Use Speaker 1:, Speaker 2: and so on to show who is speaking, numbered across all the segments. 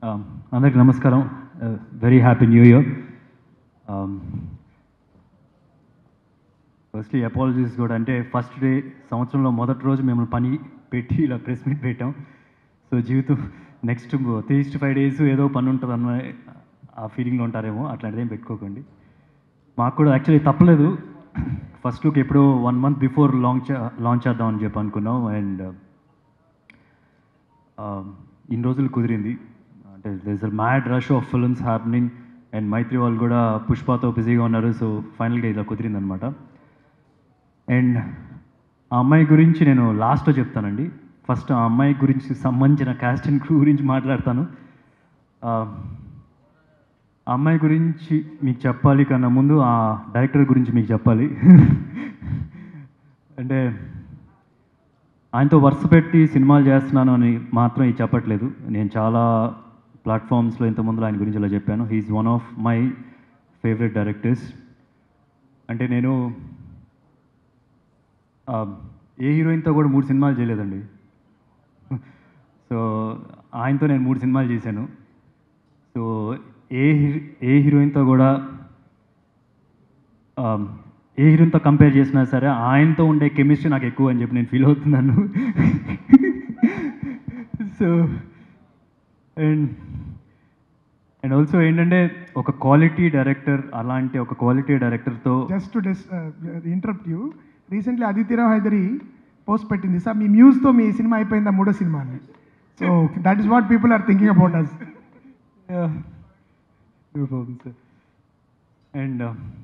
Speaker 1: అందరికి నమస్కారం. Very happy new year. Firstly apologies కూడా, అంటే ఫస్ట్ డే సంవత్సరంలో మొదటి రోజు మిమ్మల్ని పని పెట్టి ఇలా ప్రెస్ మీట్ పెట్టాం. సో జీవితం నెక్స్ట్ 3-5 days ఏదో పని ఉంటుంది అన్న ఆ ఫీలింగ్లో ఉంటారేమో, అట్లాంటిది ఏం పెట్టుకోకండి. మాకు కూడా యాక్చువల్లీ తప్పలేదు. ఫస్ట్ లుక్ ఎప్పుడో 1 month బిఫోర్ లాంచ్ చేద్దామని చెప్పి అనుకున్నాం. అండ్ ఇన్ని రోజులు కుదిరింది. అంటే there is a mad rush of films happening and Mythri వాళ్ళు కూడా పుష్పతో బిజీగా ఉన్నారు. సో ఫైనల్గా ఇలా కుదిరింది అనమాట. అండ్ ఆ అమ్మాయి గురించి నేను లాస్ట్లో చెప్తానండి. ఫస్ట్ ఆ అమ్మాయి గురించి సంబంధించిన క్యాస్ట్ అండ్ క్రూ గురించి మాట్లాడతాను. ఆ అమ్మాయి గురించి మీకు చెప్పాలి కన్నా ముందు ఆ డైరెక్టర్ గురించి మీకు చెప్పాలి. అంటే ఆయనతో వరుస పెట్టి సినిమాలు చేస్తున్నాను అని మాత్రం ఇది చెప్పట్లేదు. నేను చాలా ప్లాట్ఫామ్స్లో ఇంతకుముందు ఆయన గురించి ఇలా చెప్పాను. He's one of my favourite directors. అంటే నేను ఏ హీరోయిన్తో కూడా 3 సినిమాలు చేయలేదండి. సో ఆయనతో నేను 3 సినిమాలు చేశాను. సో ఏ హీరోయిన్తో కూడా ఏ హీరోయిన్తో కంపేర్ చేసినా సరే ఆయనతో ఉండే కెమిస్ట్రీ నాకు ఎక్కువ అని చెప్పి నేను ఫీల్ అవుతున్నాను. సో అండ్ ఆల్సో ఏంటంటే ఒక క్వాలిటీ డైరెక్టర్, అలాంటి ఒక క్వాలిటీ డైరెక్టర్తో
Speaker 2: just to interrupt you, recently Aditi Rao Hydari post పెట్టింది సార్, మీ మ్యూజ్తో మీ సినిమా అయిపోయిందా 3వ సినిమా అని. So that is what people are thinking about us.
Speaker 1: And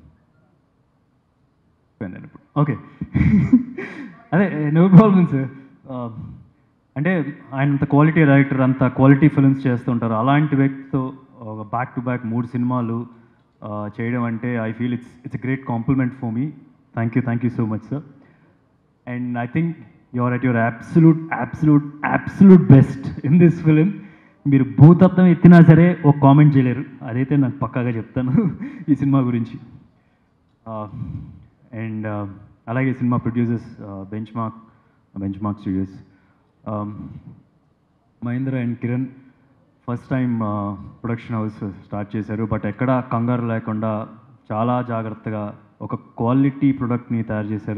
Speaker 1: okay, అదే నో ప్రాబ్లమ్ సార్. అంటే ఆయన అంత క్వాలిటీ డైరెక్టర్, అంత క్వాలిటీ ఫిల్మ్స్ చేస్తుంటారు. అలాంటి వ్యక్తితో బ్యాక్ టు బ్యాక్ 3 సినిమాలు చేయడం అంటే I feel it's great compliment for me. Thank you so much sir. And I think you're at your absolute best in this film. మీరు భూతత్వం ఎత్తినా సరే ఒక కామెంట్ చేయలేరు, అదైతే నాకు పక్కాగా చెప్తాను ఈ సినిమా గురించి. అండ్ అలాగే cinema producers benchmark studios, Mahendra and Kiran first time production house start చేశారు. బట్ ఎక్కడ కంగారు లేకుండా చాలా జాగ్రత్తగా ఒక క్వాలిటీ ప్రొడక్ట్ని తయారు చేశారు.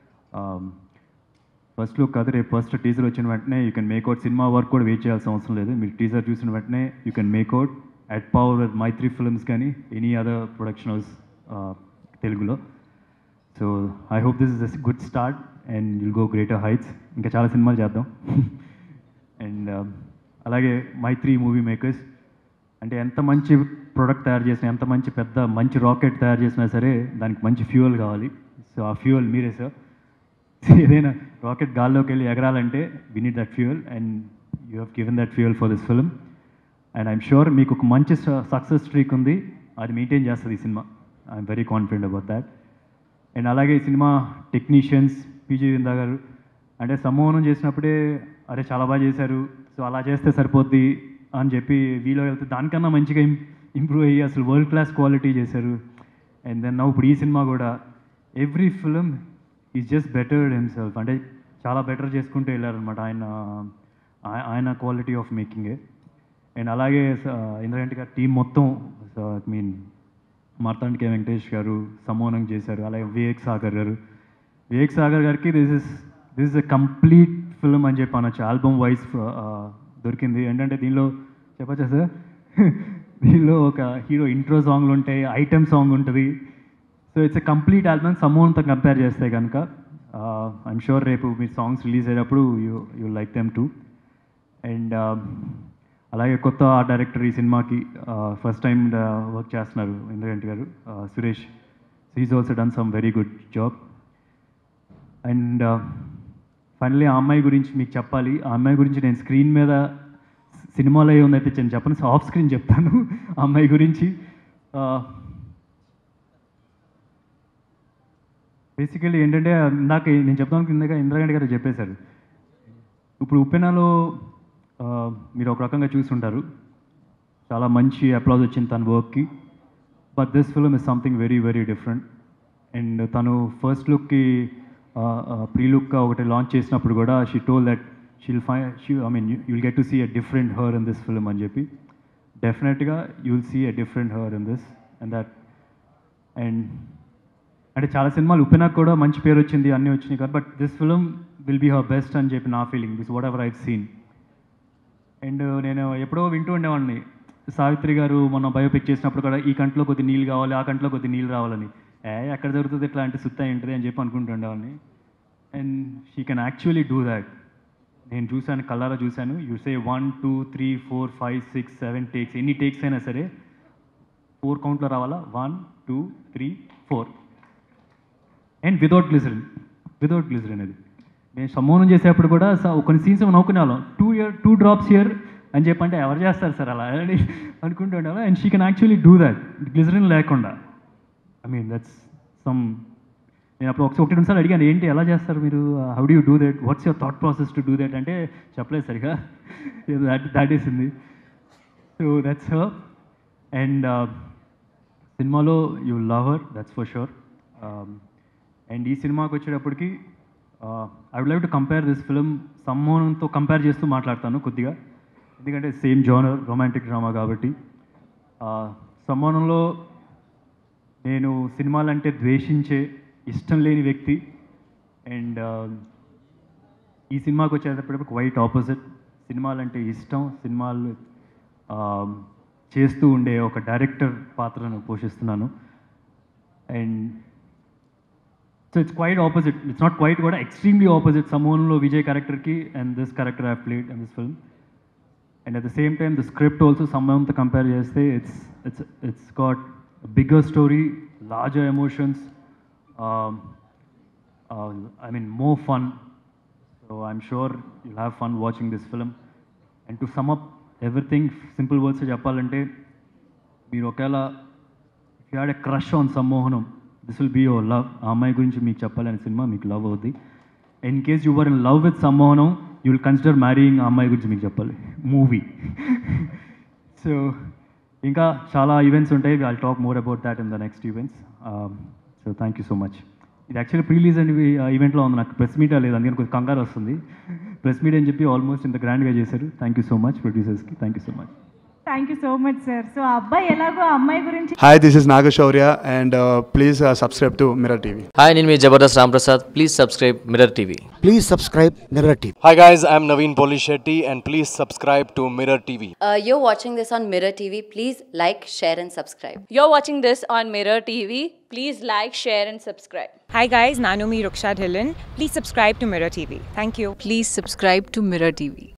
Speaker 1: ఫస్ట్ లుక్ కాదు, రేపు ఫస్ట్ టీజర్ వచ్చిన వెంటనే you can make out. Cinema work కూడా వెయిట్ చేయాల్సిన అవసరం లేదు. మీరు టీజర్ చూసిన వెంటనే you can make out at power Mythri films కానీ ఎనీ అదర్ ప్రొడక్షన్ హౌస్ తెలుగులో. So I hope this is a good start and will go greater heights. ఇంకా చాలా సినిమాలు చేద్దాం. అండ్ అలాగే మైత్రి మూవీ మేకర్స్, అంటే ఎంత మంచి ప్రోడక్ట్ తయారు చేసినా, ఎంత మంచి రాకెట్ తయారు చేసినా సరే దానికి మంచి ఫ్యూయల్ కావాలి. సో ఆ ఫ్యూయల్ మీరే సార్. ఏదైనా రాకెట్ గాల్లోకి వెళ్ళి ఎగరాలంటే we need that fuel and you have given that fuel for this film. And I'm sure మీకు ఒక మంచి సక్సెస్ స్ట్రీక్ ఉంది, అది మెయింటైన్ చేస్తుంది ఈ cinema. I'm very confident about that. అండ్ అలాగే ఈ సినిమా టెక్నీషియన్స్ పీజీ విందా గారు, అంటే సంమోహనం చేసినప్పుడే అరే చాలా బాగా చేశారు, సో అలా చేస్తే సరిపోద్ది అని చెప్పి వీలో వెళ్తే దానికన్నా మంచిగా ఇంప్రూవ్ అయ్యి అసలు వరల్డ్ క్లాస్ క్వాలిటీ చేశారు. అండ్ దెన్ నౌ ఇప్పుడు ఈ సినిమా కూడా every film is just bettered himself, అంటే చాలా బెటర్ చేసుకుంటూ వెళ్ళారనమాట ఆయన క్వాలిటీ ఆఫ్ మేకింగే. అండ్ అలాగే ఇంద్రగంటి గారి టీం మొత్తం, ఐ మీన్ మార్తాండ్ కే వెంకటేష్ గారు సమోనం చేశారు. అలాగే వివేక్ సాగర్ గారికి this is a complete film అని చెప్పి అనొచ్చు. ఆల్బమ్ వైజ్ దొరికింది. ఏంటంటే దీనిలో చెప్పచ్చా సార్, దీనిలో ఒక హీరో ఇంట్రో సాంగ్లు ఉంటాయి, ఐటెమ్ సాంగ్ ఉంటుంది. So it's a complete album. సమోనంతో కంపేర్ చేస్తే కనుక ఐఎమ్ షూర్ రేపు మీ సాంగ్స్ రిలీజ్ అయ్యేటప్పుడు you like them too. And అలాగే కొత్త ఆర్ట్ డైరెక్టర్ ఈ సినిమాకి ఫస్ట్ టైం వర్క్ చేస్తున్నారు ఇంద్రగంటి గారు, Suresh. He's also done some very good job. And finally ఆ అమ్మాయి గురించి మీకు చెప్పాలి. ఆ అమ్మాయి గురించి నేను స్క్రీన్ మీద సినిమాలో ఏముందైతే నేను చెప్పను, ఆఫ్ స్క్రీన్ చెప్తాను ఆ అమ్మాయి గురించి. బేసికలీ ఏంటంటే ఇందాక నేను చెప్తాను, ఇంద్రగంటి గారు చెప్పేశారు. ఇప్పుడు ఉప్పెనలో మీరు ఒక రకంగా చూస్తుంటారు, చాలా మంచి అప్లాజ్ వచ్చింది తన వర్క్కి. But this film is something very different. And తను ఫస్ట్ లుక్కి ప్రీ లుక్గా ఒకటి లాంచ్ చేసినప్పుడు కూడా she told that I mean you will get to see a different her in this film అని చెప్పి. డెఫినెట్గా you will see a different her in this and అంటే చాలా సినిమాలు ఉప్పెనాకు కూడా మంచి పేరు వచ్చింది, అన్నీ వచ్చినాయి కదా, but this film will be her best అని చెప్పి నా feeling, this whatever I've seen. And నేను ఎప్పుడో వింటూ ఉండేవాడిని, సావిత్రి గారు మొన్న బయోపిక్ చేసినప్పుడు కూడా ఈ కంట్లో కొద్ది నీళ్ళు కావాలి, ఆ కంట్లో కొద్ది నీళ్ళు రావాలని, ఎక్కడ జరుగుతుంది ఇట్లా అంటే సుత్తా ఏంటిది అని చెప్పి అనుకుంటుండేవాడిని. And she can actually do that. నేను చూశాను, కళ్ళారా చూశాను. యూ సే 1 2 3 4 5 6 7 టేక్స్, ఎన్ని టేక్స్ అయినా సరే 4 కౌంట్లో రావాలా, 1 2 3 4 అండ్ వితౌట్ గ్లిజరిన్. అది నేను సమ్మోహనం చేసేటప్పుడు కూడా కొన్ని సీన్స్ నవ్వుకునే వాళ్ళం, 2 డ్రాప్స్ హియర్ అని చెప్పంటే ఎవరు చేస్తారు సార్ అలా అని అనుకుంటూ ఉండాలి. And she can actually do that glycerine లేకుండా. ఐ మీన్ దట్స్ సమ్, నేను అప్పుడు 1-2 సార్లు అడిగాను, ఏంటి ఎలా చేస్తారు మీరు, how do you do that, what's your thought process to do that అంటే చెప్పలేదు సరిగా, దాట్ ఈసింది. So that's her. అండ్ సినిమాలో you love her, that's for sure. And ఈ సినిమాకి వచ్చేటప్పటికి I would like to compare this film సమ్మోహనంతో compare చేస్తూ మాట్లాడతాను కొద్దిగా, ఎందుకంటే సేమ్ జోనర్ రొమాంటిక్ డ్రామా కాబట్టి. సమ్మోహనంలో నేను సినిమాలంటే ద్వేషించే, ఇష్టం లేని వ్యక్తి. అండ్ ఈ సినిమాకి వచ్చేటప్పటికి క్వైట్ ఆపోజిట్. సినిమాలంటే ఇష్టం, సినిమాలు చేస్తూ ఉండే ఒక డైరెక్టర్ పాత్రను పోషిస్తున్నాను. And so it's quite opposite, it's not quite కూడా, ఎక్స్ట్రీమ్లీ ఆపోజిట్ సమ్మోహనంలో విజయ్ క్యారెక్టర్కి and this character I played in this film. And at the same time the script also సమ్మోహన్తో కంపేర్ చేస్తే it's got bigger story, larger emotions, I mean more fun. So I'm sure you'll have fun watching this film. And to sum up everything, simple words చెప్పాలంటే, మీరు ఒకవేళ if you had a crush on సమ్మోహనం, this will be your love. ఆ అమ్మాయి గురించి మీకు చెప్పాలని cinema మీకు love అవుద్ది. In case you were in love with సమ్మోహనం, you will consider marrying ఆ అమ్మాయి గురించి మీకు చెప్పాలి మూవీ. సో ఇంకా చాలా ఈవెంట్స్ ఉంటాయి, I'll talk more about that in the next events. So thank you so much. ఇది యాక్చువల్లీ ప్రీలీజ్ అని ఈవెంట్లో ఉంది, నాకు ప్రెస్ మీట్ లేదు, అందుకని కొంచెం కంగారు వస్తుంది. ప్రెస్ మీట్ అని చెప్పి ఆల్మోస్ట్ ఇంత గ్రాండ్గా చేశారు. థ్యాంక్ యూ సో మచ్ ప్రొడ్యూసర్స్కి, thank you so much.
Speaker 3: Thank you so much sir. So అబ్బాయి ఎలాగో అమ్మాయి గురించి.
Speaker 4: Hi, this is Nagashaurya and please subscribe to Mirror TV.
Speaker 5: Hi, నేను మీ Jabardasth Ramprasad. Please subscribe Mirror TV.
Speaker 6: Please subscribe Mirror TV.
Speaker 7: Hi guys, I'm Naveen Polishetty and please subscribe to Mirror TV.
Speaker 8: You're watching this on Mirror TV. Please like, share and subscribe.
Speaker 9: You're watching this on Mirror TV. Please like, share and subscribe.
Speaker 10: Hi guys, Nanumi Ruksha Dhillon. Please subscribe to Mirror TV. Thank you.
Speaker 8: Please subscribe to Mirror TV.